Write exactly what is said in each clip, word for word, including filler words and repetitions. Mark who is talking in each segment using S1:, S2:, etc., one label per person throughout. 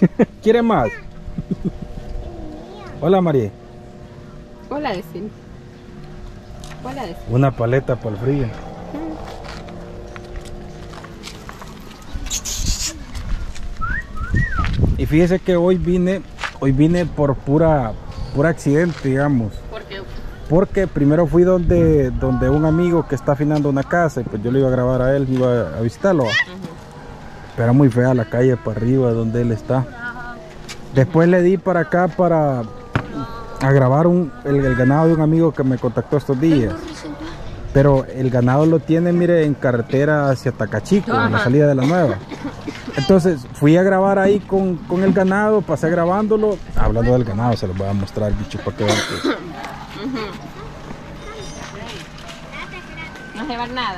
S1: ¿Quiere más? Hola, María.
S2: Hola, decime. Hola, decime.
S1: Una paleta para el frío. Y fíjese que hoy vine, hoy vine por pura, pura accidente, digamos.
S2: ¿Por qué?
S1: Porque primero fui donde, donde un amigo que está afinando una casa y pues yo le iba a grabar a él, iba a visitarlo. Uh-huh. Pero muy fea la calle para arriba donde él está. Después le di para acá para a grabar un, el, el ganado de un amigo que me contactó estos días. Pero el ganado lo tiene, mire, en carretera hacia Tacachico, en la salida de la nueva. Entonces fui a grabar ahí con, con el ganado, pasé grabándolo. Hablando del ganado, se los voy a mostrar, bicho, para que vean que...
S2: No llevar nada.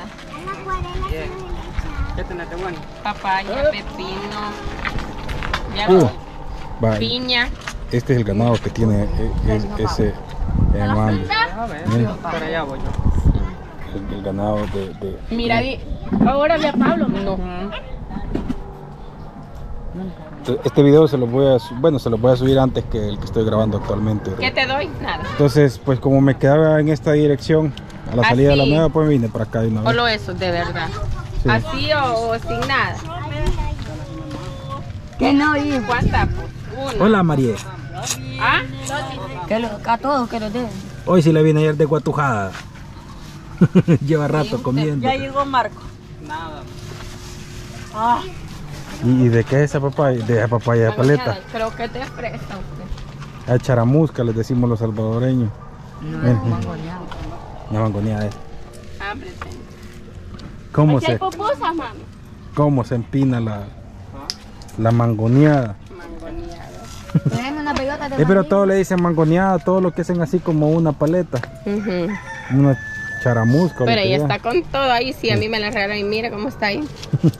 S3: ¿Qué tenés bueno?
S2: Papaya, pepino, ya
S1: uh, vale.
S2: Piña.
S1: Este es el ganado que tiene es, ese hermano.
S3: Para allá voy yo.
S1: El, el ganado de... de
S2: Mira,
S1: de...
S2: ahora ve a Pablo. No.
S1: Este video se lo voy a bueno se lo voy a subir antes que el que estoy grabando actualmente.
S2: ¿Qué te doy? Nada.
S1: Entonces, pues como me quedaba en esta dirección a la salida
S2: Así.
S1: de la nueva, pues vine para acá de una vez.
S2: Solo eso, de verdad. Sí. Así o, o sin nada.
S4: Que no, hijo.
S2: ¿Cuántas? Una.
S1: Hola, María.
S2: ¿Ah?
S4: Que lo, a todos que lo den.
S1: Hoy sí le vine ayer de Guatujada. Lleva rato comiendo.
S4: Ya llegó Marco.
S3: Nada.
S4: Ah.
S1: ¿Y de qué es esa papaya? De esa papaya de paleta.
S2: Creo que te presta usted.
S1: A charamusca les decimos los salvadoreños.
S4: No, es mangoneada.
S1: Una mangoneada es.
S2: Ábrete.
S1: ¿Cómo
S2: Aquí
S1: se,
S2: hay pupusas, mami.
S1: cómo se empina la, la mangoneada?
S2: Mangoneada.
S4: Tenemos una pelota de
S1: Eh, pero todos le dicen mangoneada, todo lo que hacen así como una paleta.
S2: Uh-huh.
S1: Una charamusca.
S2: Pero ella está con todo ahí, sí, a mí me la regalaron y mira cómo está ahí.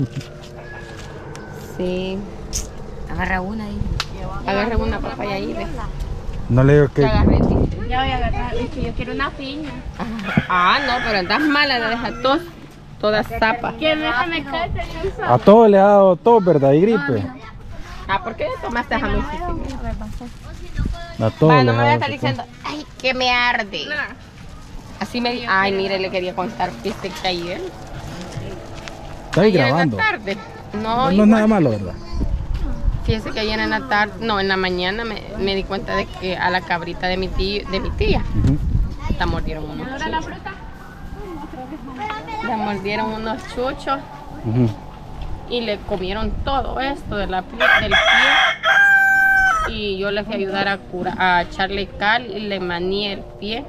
S2: Sí.
S4: Agarra una ahí.
S2: Agarra una papaya ahí, ve.
S1: No le digo que...
S2: Ya agarré, sí.
S5: Ya voy a agarrar, es que yo quiero una piña.
S2: Ah, no, pero andas mala, la deja tos, toda zapa.
S5: Que déjame caer, señor.
S1: A todos le ha dado tos, ¿verdad? Y gripe.
S2: Ah, ¿por qué tomaste jamón?
S1: A todos
S2: Va,
S1: les
S2: no
S1: ha
S2: me voy a
S1: dado
S2: estar
S1: tos.
S2: diciendo, ay, que me arde. Así me dijo, ay, mire, le quería contar, viste que ayer.
S1: Está ahí
S2: ayer
S1: grabando.
S2: en la tarde. No,
S1: No, no es
S2: igual.
S1: nada malo, ¿verdad?
S2: Fíjese que ayer en la tarde, no, en la mañana me, me di cuenta de que a la cabrita de mi tío, de mi tía,
S1: Uh-huh.
S2: la mordieron unos chuchos. La mordieron unos chuchos
S1: Uh-huh.
S2: y le comieron todo esto de la piel, del pie. Y yo le fui a ayudar a curar, a echarle cal y le maní el pie.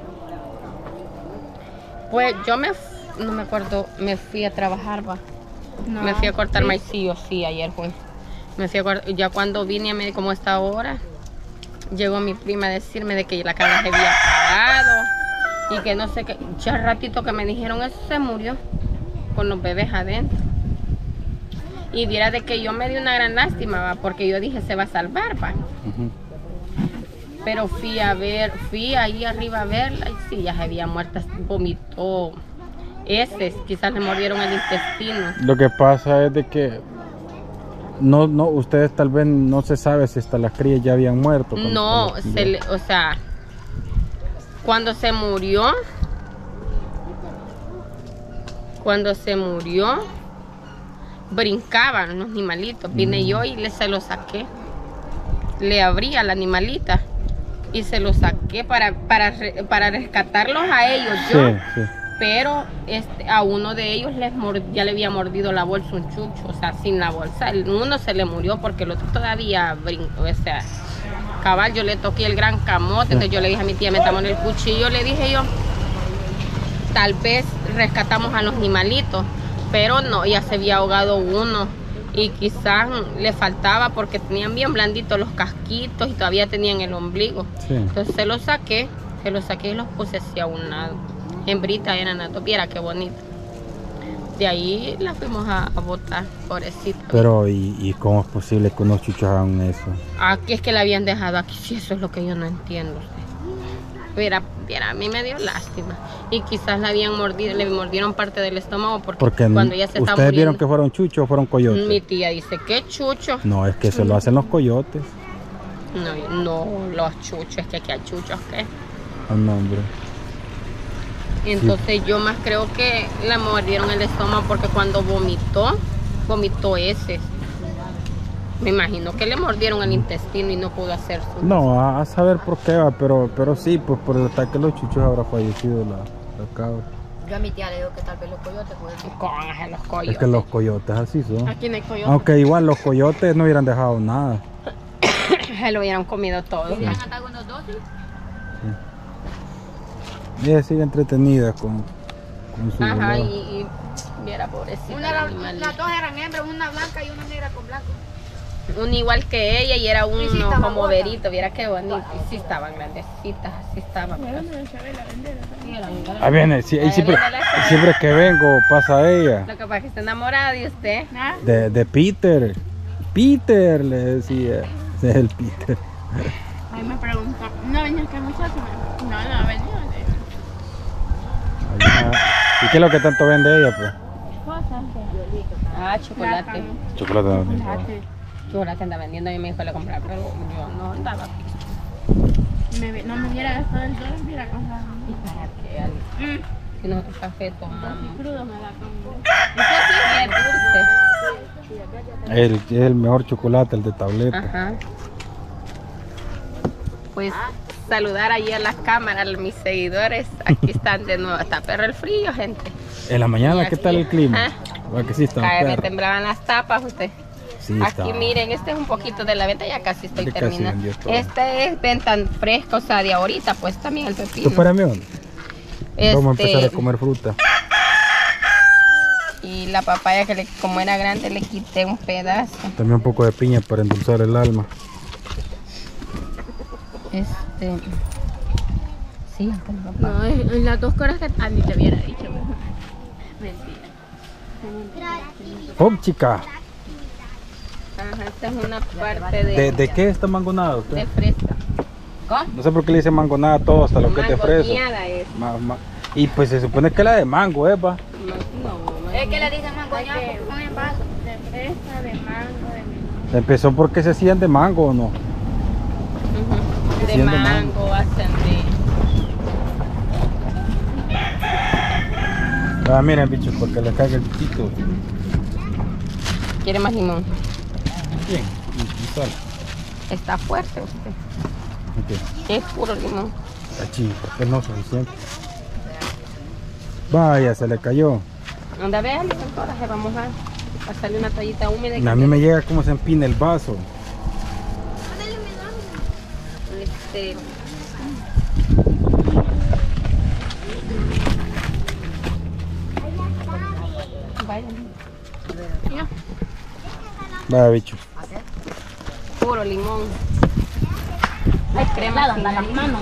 S2: Pues yo me, no me acuerdo, me fui a trabajar, va.
S5: No.
S2: Me fui a cortar maicillo, sí, ayer fue. Me fui a cortar, ya cuando vine a medir como esta hora, llegó mi prima a decirme de que la cabra se había apagado y que no sé qué. Ya ratito que me dijeron eso, se murió con los bebés adentro. Y viera de que yo me di una gran lástima, va, porque yo dije se va a salvar, va.
S1: Uh-huh.
S2: Pero fui a ver, fui ahí arriba a verla y sí, ya se había muerta, vomitó heces, quizás le mordieron el intestino.
S1: Lo que pasa es de que no, no, ustedes tal vez no se sabe si hasta las crías ya habían muerto. cuando-
S2: No,
S1: cuando-
S2: se le, o sea, cuando se murió, cuando se murió, brincaban los animalitos. Vine
S1: Mm.
S2: yo y le, se lo saqué. Le abrí a la animalita y se lo saqué para, para, re- para rescatarlos a ellos yo.
S1: Sí, sí.
S2: Pero este, a uno de ellos les mord- ya le había mordido la bolsa un chucho, o sea, sin la bolsa. El uno se le murió porque el otro todavía brincó, o sea, cabal, yo le toqué el gran camote, entonces yo le dije a mi tía, metamos en el cuchillo, le dije yo, tal vez rescatamos a los animalitos, pero no, ya se había ahogado uno y quizás le faltaba porque tenían bien blanditos los casquitos y todavía tenían el ombligo.
S1: Sí.
S2: Entonces se los saqué, se los saqué y los puse así a un lado. Hembrita eran las dos, viera qué bonito. De ahí la fuimos a, a botar, pobrecita.
S1: Pero, ¿y, ¿y cómo es posible que unos chuchos hagan eso?
S2: Aquí es que la habían dejado aquí, sí, eso es lo que yo no entiendo. Mira, Viera, a mí me dio lástima. Y quizás la habían mordido, le mordieron parte del estómago porque,
S1: Porque
S2: cuando ella se está
S1: ¿ustedes vieron
S2: muriendo.
S1: que fueron chuchos o fueron coyotes?
S2: Mi tía dice, ¿qué chucho?
S1: No, es que se lo hacen los coyotes.
S2: No, no, los chuchos, es que aquí hay chuchos, ¿qué?
S1: Al nombre.
S2: Entonces yo más creo que le mordieron el estómago porque cuando vomitó, vomitó ese. Me imagino que le mordieron el intestino y no pudo hacer su...
S1: No, a, a saber por qué va, pero, pero sí, pues por el ataque de los chuchos habrá fallecido la, la cabra.
S4: Yo a mi tía le digo que tal vez los coyotes pueden ser.
S2: Con los coyotes.
S1: Es que los coyotes así son.
S5: Aquí no hay coyote.
S1: Aunque igual los coyotes no hubieran dejado nada.
S2: Se lo hubieran comido todo.
S4: ¿Hubieran atado unos dos?
S1: Ella sigue entretenida con, con su
S2: Ajá, y,
S1: dolor.
S2: y viera pobrecita.
S4: Una,
S2: el
S4: la-
S2: animal.
S4: las dos eran hembras, una blanca y una negra con blanco.
S2: Un igual que ella y era uno
S4: Y sí estaba
S2: como
S4: gorda.
S2: verito, viera qué bonito. Y sí estaban grandecitas, sí estaban.
S1: Ah, viene, sí, y siempre, y siempre que vengo pasa ella.
S2: Lo que pasa es que está enamorada de usted.
S5: ¿Ah?
S1: De, de Peter. Peter le decía. Ese es el Peter.
S5: Ahí me preguntan, ¿no venía aquel muchacho? No, no venía.
S1: Allá. ¿Y qué es lo que tanto vende ella, pues?
S5: Cosas.
S2: Ah, chocolate.
S1: Chocolate no tiene.
S2: Chocolate anda vendiendo y me dijo le comprar, pero yo no andaba.
S5: Me, vi- no me hubiera gastado el dólar, mira cosas.
S2: ¿Y para qué? Ali?
S5: Mm.
S2: Si nosotros café tomamos.
S5: Crudo me la como.
S2: Eso sí es dulce.
S1: El, es el mejor chocolate, el de tableta.
S2: Ajá. Pues saludar allí a las cámaras, a mis seguidores. Aquí están de nuevo. Está perro el frío, gente.
S1: En la mañana,
S2: Y
S1: ¿qué
S2: aquí-
S1: tal el clima?
S2: Ah.
S1: ¿Va que sí está
S2: Cae, me
S1: perro?
S2: temblaban las tapas usted.
S1: Sí,
S2: Aquí
S1: está.
S2: miren, este es un poquito de la venta, ya casi estoy
S1: Ya casi
S2: terminando.
S1: vendió todo.
S2: Este es venta fresca, o sea, de ahorita, pues también el pepino.
S1: ¿Tú para mí dónde? Vamos a empezar
S2: Este,
S1: a comer fruta.
S2: y la papaya que le, como era grande le quité un pedazo.
S1: También un poco de piña para endulzar el alma.
S2: Este. Sí, hasta el papá.
S5: No, en en las dos cosas que Andy te hubiera dicho. pero- Mentira.
S1: ¡Oh, chica!
S2: Ajá, esta es una parte de,
S1: ¿De, de qué está mangonada usted?
S2: de fresca. ¿Cómo?
S1: No sé por qué le dice mangonada a todo, hasta lo que es de fresa.
S2: Mangoneada es.
S1: Ma- ma- Y pues se supone que la de mango, ¿eh? Va?
S2: No, no,
S4: Es que le dicen mangoñado porque son en vaso.
S5: De fresa, de mango, de melón.
S1: Empezó porque se hacían de mango o no.
S2: Ujú. De
S1: Siendo
S2: mango, hacen de.
S1: Ah, miren, bichos, porque le caiga el bichito.
S2: ¿Quiere más limón?
S1: Bien, y, y sal.
S2: Está fuerte usted.
S1: Ok.
S2: Es puro limón.
S1: Achí, porque no es suficiente. Vaya, se le cayó.
S2: Anda, vea, coraje, vamos a pasarle una toallita húmeda.
S1: A mí me llega como se empina el vaso.
S2: Este, vaya,
S1: Vaya, bicho.
S2: puro limón. Hay crema sin
S5: las
S2: harina.
S5: manos.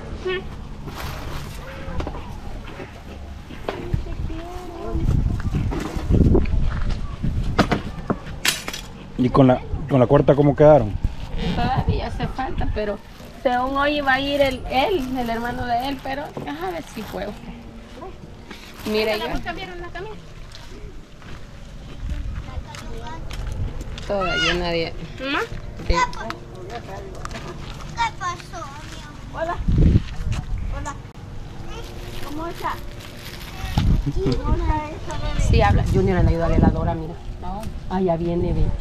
S1: ¿Y con la, con la cuarta cómo quedaron?
S2: Todavía hace falta, pero según hoy va a ir el, él, el hermano de él, pero a ver si fue usted. Mire ya,
S5: cambiaron la camisa?
S2: todavía nadie.
S5: ¿Mamá?
S2: de-
S5: Hola. Hola. ¿Cómo está?
S2: Sí, habla. Junior le ayuda a la heladora, mira. Ah, ya viene, ve.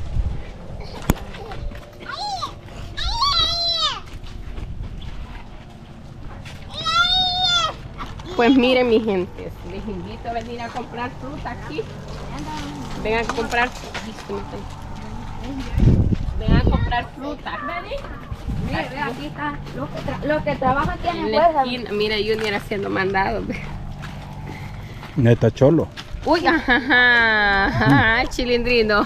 S2: Pues miren, mi gente, les invito a venir a comprar fruta aquí. Vengan a comprar. Ay, se me fue. Vengan a comprar fruta.
S4: Mire, ve, aquí está. Los que, tra- los que trabajan tienen
S2: En la
S4: fuerza.
S2: esquina, mira Junior haciendo mandados. ve.
S1: Neta cholo.
S2: Uy, ajá, ajá, chilindrino.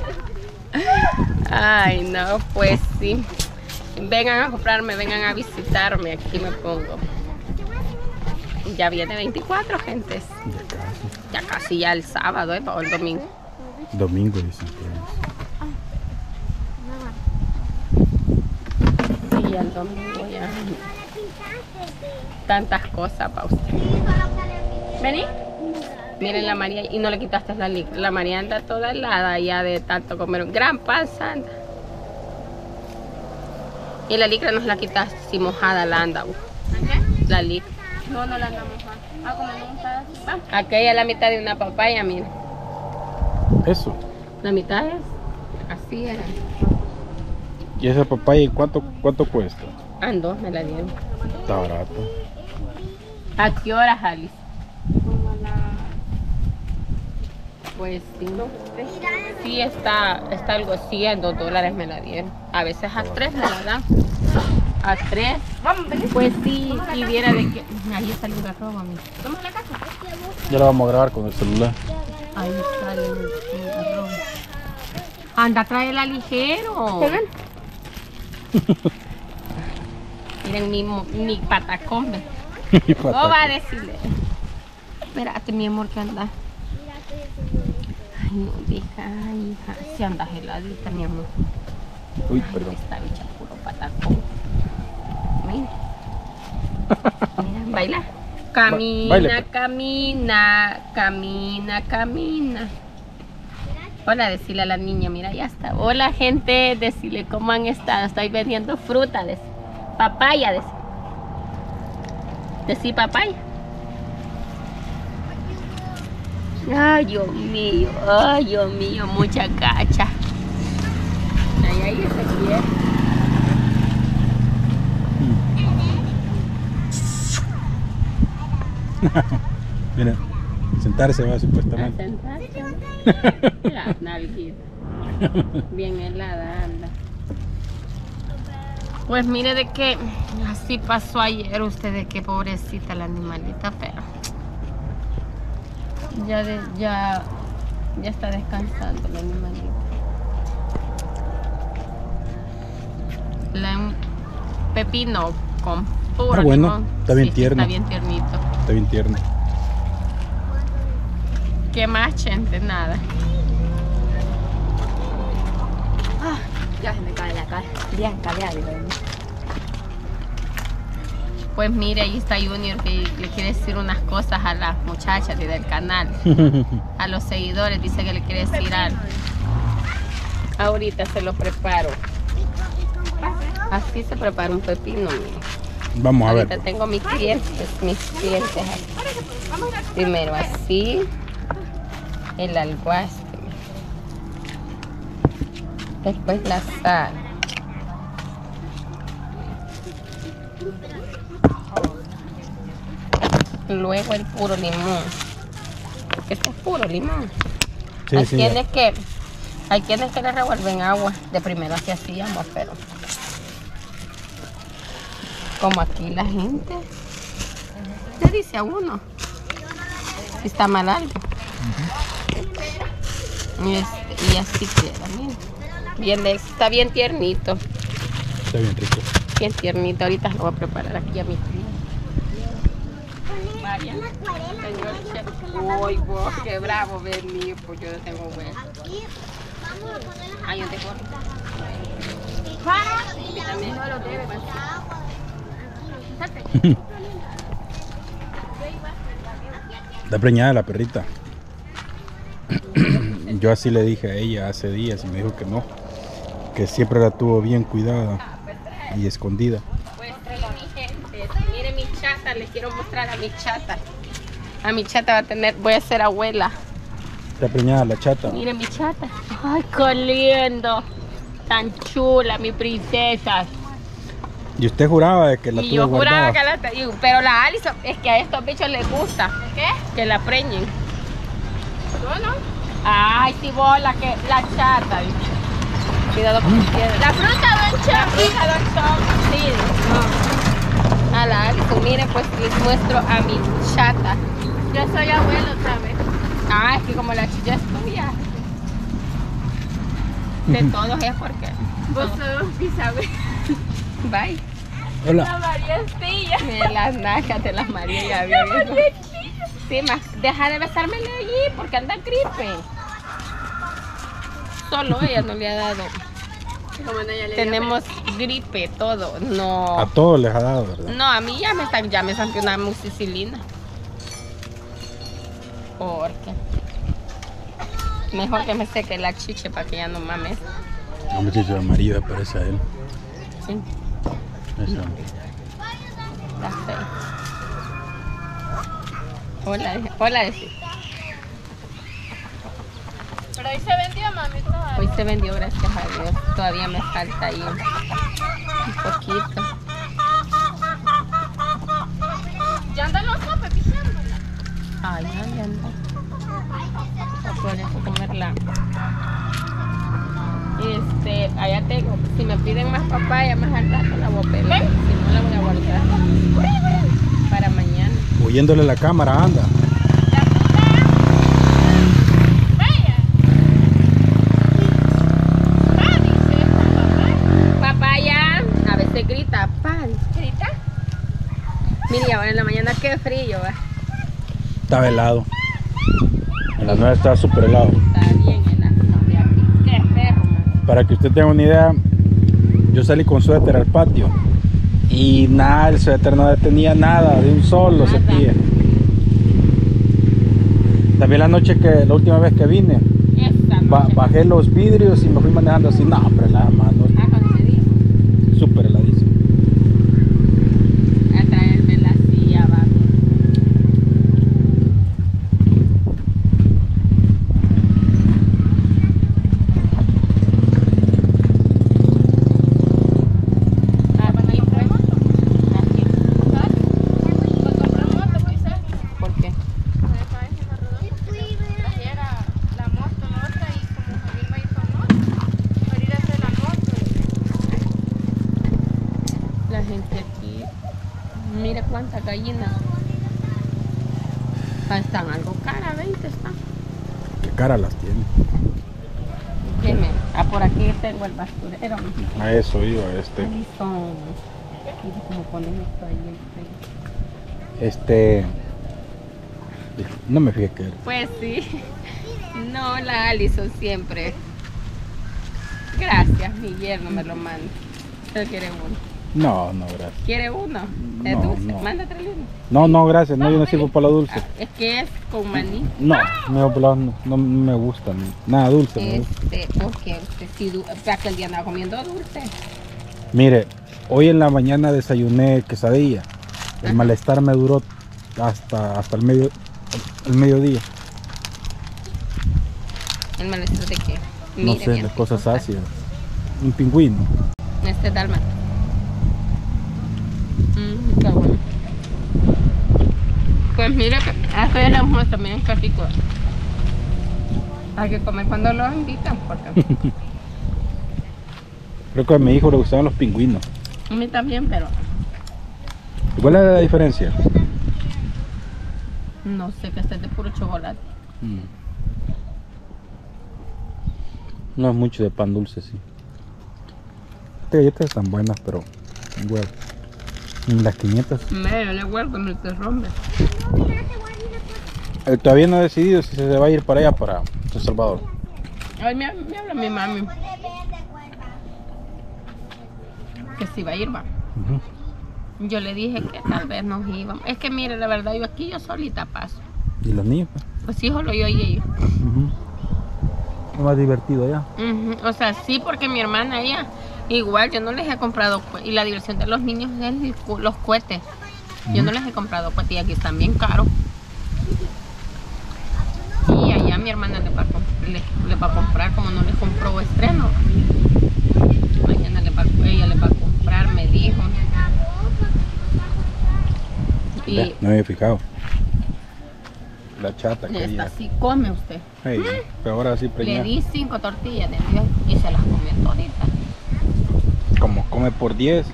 S2: Ay, no, pues sí. Vengan a comprarme, vengan a visitarme, aquí me pongo. Ya viene veinticuatro, gentes. Ya casi ya el sábado, ¿eh? O el domingo.
S1: Domingo dicen que
S2: Y el domingo ya. tantas cosas para usted. Vení. Miren la María, y no le quitaste la licra. La María anda toda helada ya de tanto comer un gran pan santa. Y la licra nos la quitaste, si mojada la anda.
S5: ¿Qué?
S2: La licra.
S5: No, no la andamos mojando. Ah, como no está. Va.
S2: Aquella es la mitad de una papaya, mira.
S1: Eso.
S2: La mitad es así era.
S1: ¿Y esa papaya cuánto, cuánto cuesta?
S2: Ando, me la dieron.
S1: Está barato.
S2: ¿A qué horas, Alice?
S5: Como la.
S2: Pues sí. Sí, está, está algo así, a dos dólares me la dieron. A veces a tres me la dan. A tres.
S5: Vamos, vení.
S2: Pues sí, y viera de que. Ahí salió la ropa, mira.
S5: Vamos a la casa.
S1: Ya la vamos a grabar con el celular.
S2: Ahí sale la ropa. Anda, tráela ligero. Miren mi, mo- mi patacón. ve.
S1: Y
S2: No
S1: patata.
S2: va a decirle. Espérate, mi amor, que anda. Ay, no, deja, hija. Si andas heladita, mi amor.
S1: Uy,
S2: Ay,
S1: perdón.
S2: esta bicha puro patacón. Mira. Mira, baila. Camina,
S1: baile.
S2: camina, camina, camina. Hola, decirle a la niña, mira, ya está. Hola, gente, decirle cómo han estado. Estoy vendiendo fruta, de papaya, de Decí papaya. Ay, Dios mío, ay, Dios mío, mucha cacha. Ay, ay, se quiere.
S1: Mira, sentarse va
S2: A
S1: supuestamente.
S2: sentarse. La nalguita. Bien helada anda. Pues mire de que así pasó ayer usted, de que pobrecita la animalita, pero ya de, ya ya está descansando la animalita. La un pepino con puro
S1: Ah, bueno,
S2: limón.
S1: está bien
S2: Sí,
S1: tierno.
S2: Está bien tiernito.
S1: Está bien tierno.
S2: ¿Qué más, gente? Nada.
S4: Ah, ya se me cae la cara. Bien cambiado.
S2: Pues mire, ahí está Junior que le quiere decir unas cosas a las muchachas de- del canal, a los seguidores, dice que le quiere decir algo. Ahorita se lo preparo. Así se prepara un pepino, mire.
S1: Vamos a
S2: Ahorita
S1: ver.
S2: tengo mis clientes, mis clientes aquí. Primero así, el alguaste, después la sal. Luego el puro limón. Este es puro limón.
S1: Sí,
S2: hay
S1: sí,
S2: quienes que hay quienes que le revuelven agua. De primero así hacíamos, pero como aquí la gente le dice a uno si está mal algo. y, este, y así queda, miren. Bien, de- está bien tiernito.
S1: Está bien rico.
S2: Bien tiernito. Ahorita lo voy a preparar aquí a mi tía. María, señor chef. Uy, vos, qué bravo, vení, pues yo no tengo huevo. Ay, yo tengo. También no lo debe, pues.
S1: Está preñada la perrita. Yo así le dije a ella hace días y me dijo que no. Que siempre la tuvo bien cuidada y escondida.
S2: Pues sí, mi gente, miren mi chata, les quiero mostrar a mi chata. A mi chata va a tener, voy a ser abuela.
S1: Está preñada la chata.
S2: Miren mi chata. Ay, qué lindo. Tan chula, mi princesa.
S1: Y usted juraba de que la
S2: Y
S1: tuvo
S2: yo juraba
S1: guardada.
S2: que la y- pero la Alison, es que a estos bichos les gusta. ¿Qué? Que la preñen.
S5: ¿Yo no?
S2: Ay, sí, bola, que la chata. bicho. Cuidado con tus piedras. La fruta, don Chom. La fruta, don Chom. Sí. No. A la Alison, miren, pues les muestro a mi chata.
S5: Yo soy abuelo otra vez.
S2: Ah, es que como la chilla es tuya. De todos es porque.
S5: Vos sos bisabuelo.
S2: Bye.
S5: La
S1: Hola.
S5: María Estilla.
S2: Miren las nalgas de las María ya
S5: La
S2: vio.
S5: María Estilla.
S2: Sí, más, deja de besármele allí porque anda gripe. Solo ella no le ha dado.
S5: Como ella le dio
S2: Tenemos gripe, todo. No.
S1: A todos les ha dado, ¿verdad?
S2: No, a mí ya me están, ya me salió una amoxicilina. Porque mejor que me seque la chiche para que ya no mames.
S1: La muchacha amarilla parece a él.
S2: Sí,
S1: Esa.
S2: está feo. Hola, hola, decir.
S5: Pero hoy se vendió, mami, todo.
S2: Hoy se vendió, gracias a Dios. Todavía me falta ahí un poquito.
S5: ¿Ya andan los sopes pisando?
S2: Ay, ay, anda. No puedes comerla. Este, allá tengo. Si me piden más papaya, más al rato la voy a pedir. Si no, la voy a guardar para mañana.
S1: Huyéndole la cámara, anda.
S5: Vaya. Pa, dice esta papá.
S2: Papaya, a veces grita, pan.
S5: ¿Grita?
S2: Mire, ahora en la mañana qué frío, ¿va?
S1: Estaba helado. En la nueve estaba súper helado.
S2: Está bien en la de aquí. Qué perro, man.
S1: Para que usted tenga una idea, yo salí con suéter al patio y nada, el suéter no detenía nada, de un solo
S2: Nada.
S1: cepillo. También la noche que, la última vez que vine,
S2: Esa
S1: ba-
S2: noche.
S1: bajé los vidrios y me fui manejando así, no, pero la mano,
S2: Ah, cuando me dijo.
S1: súper heladísimo.
S2: A traerme la silla abajo. Aquí, pues. Aquí.
S5: Cuando compramos moto, pues, ¿sabes?
S2: ¿Por qué?
S5: Pues, ¿sabes? En la redonda, porque trajera la moto, la otra, y como Jamil va a ir con moto, para ir a hacer la moto.
S2: La gente aquí. Mire cuántas gallinas. Ah, están algo cara, veinte están.
S1: Qué cara las tiene.
S2: Dime, ah, por aquí tengo el basurero.
S1: A eso iba este.
S2: Ahí son. Mire cómo ponen esto ahí. el-
S1: Este. No me fijé que era.
S2: Pues sí. No, la Alison siempre. Gracias, mi yerno me lo manda. ¿Usted quiere uno?
S1: No, no, gracias.
S2: ¿Quiere uno? ¿Es
S1: No,
S2: dulce?
S1: no.
S2: Manda tres libros.
S1: No, no, gracias. No, yo no sirvo para lo dulce.
S2: Ah, es que es con maní.
S1: No, no, no, no, no me gusta. a mí. Nada dulce me gusta.
S2: Este, porque usted sí, du- para que el día andaba comiendo dulce.
S1: Mire, hoy en la mañana desayuné quesadilla. El
S2: Ajá.
S1: malestar me duró hasta, hasta el, medio, el mediodía.
S2: ¿El malestar de qué?
S1: No
S2: Mire
S1: sé,
S2: bien,
S1: las cosas
S2: cosa.
S1: ácidas. Un pingüino.
S2: Este es dálmata. Mm, qué bueno. Pues mire, que acá ya les muestro, miren qué rico. Hay que comer cuando los invitan, porque
S1: Creo que a mi hijo le gustaban los pingüinos.
S2: a mí también, pero
S1: ¿Cuál es la diferencia?
S2: no sé, que este es de puro chocolate.
S1: Mm. No es mucho de pan dulce, sí. Estas galletas están buenas, pero bueno, las quinientas.
S2: Me, yo le vuelvo en el que rompe.
S1: Eh, todavía no he decidido si se va a ir para allá, para San Salvador.
S2: Ay, me, me habla mi mami. Que si va a ir, va.
S1: Ujú.
S2: Yo le dije que tal vez nos íbamos. Es que mire, la verdad, yo aquí yo solita paso.
S1: ¿Y los niños? pues?
S2: Pues hijo, lo yo y ellos.
S1: Ujú. Es más divertido allá.
S2: Ujú, o sea, sí, porque mi hermana, ella, igual, yo no les he comprado, cue- y la diversión de los niños es el cu- los cohetes. Yo no les he comprado cohetes y aquí están bien caros. Y allá mi hermana le va a, comp- le, le va a comprar, como no le compró estreno. Mañana le va, ella le va a comprar, me dijo. Y
S1: Ve, no me había fijado. La chata que
S2: esta
S1: ella.
S2: sí come usted.
S1: Hey, pero ahora sí
S2: Le
S1: preñada.
S2: di cinco tortillas de Dios y se las comió toditas.
S1: Como come por diez.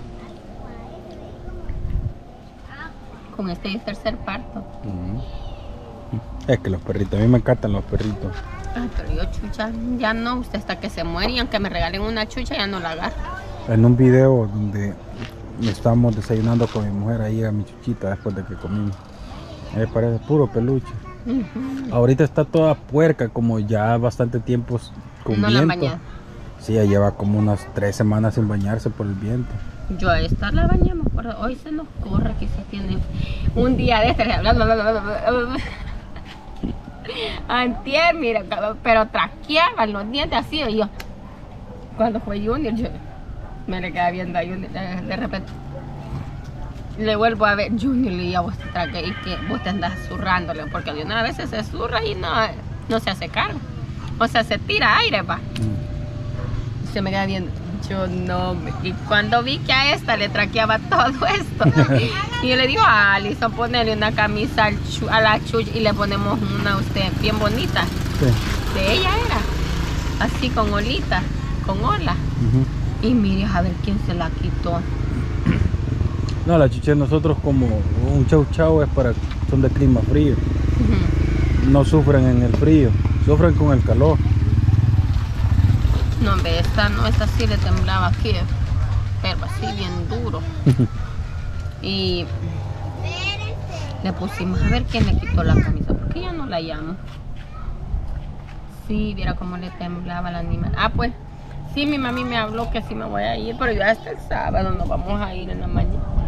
S2: Con este es tercer parto.
S1: Ujú. Es que los perritos, a mí me encantan los perritos.
S2: Ay, pero yo chucha, ya no, usted hasta que se muere y aunque me regalen una chucha ya no la agarro.
S1: En un video donde estábamos desayunando con mi mujer, ahí llega mi chuchita después de que comimos. A mí me parece puro peluche.
S2: Ujú.
S1: Ahorita está toda puerca, como ya bastante tiempo con
S2: No la han
S1: viento.
S2: bañado.
S1: Sí, ya lleva como unas tres semanas sin bañarse por el viento.
S2: Yo a esta la bañamos, pero hoy se nos corre, quizás tiene un día de este. Antier, mira, pero traqueaban los dientes así. Y yo, cuando fue Junior, yo me le quedé viendo a Junior. De, de repente le vuelvo a ver, Junior, le digo, vos te traqué y que vos te andas zurrándole, porque de una vez se zurra y no, no se hace cargo. O sea, se tira aire, pa. Mm. Se me queda viendo. Yo no, y cuando vi que a esta le traqueaba todo esto, y yo le digo a Alison, ponerle una camisa al chu, a la Chuy y le ponemos una a usted bien bonita. Sí. De ella era, así con olita, con ola. Uh-huh. Y mire, a ver quién se la quitó.
S1: No, la chucha de nosotros como un chau chau es para, son de clima frío. Uh-huh. No sufren en el frío, sufren con el calor.
S2: No, hombre, esta no, esta sí le temblaba aquí, pero así bien duro. Y le pusimos a ver quién le quitó la camisa, porque yo no la llamo. Sí, viera cómo le temblaba la animal. Ah, pues, sí, mi mami me habló que sí me voy a ir, pero ya hasta el sábado nos vamos a ir en la mañana.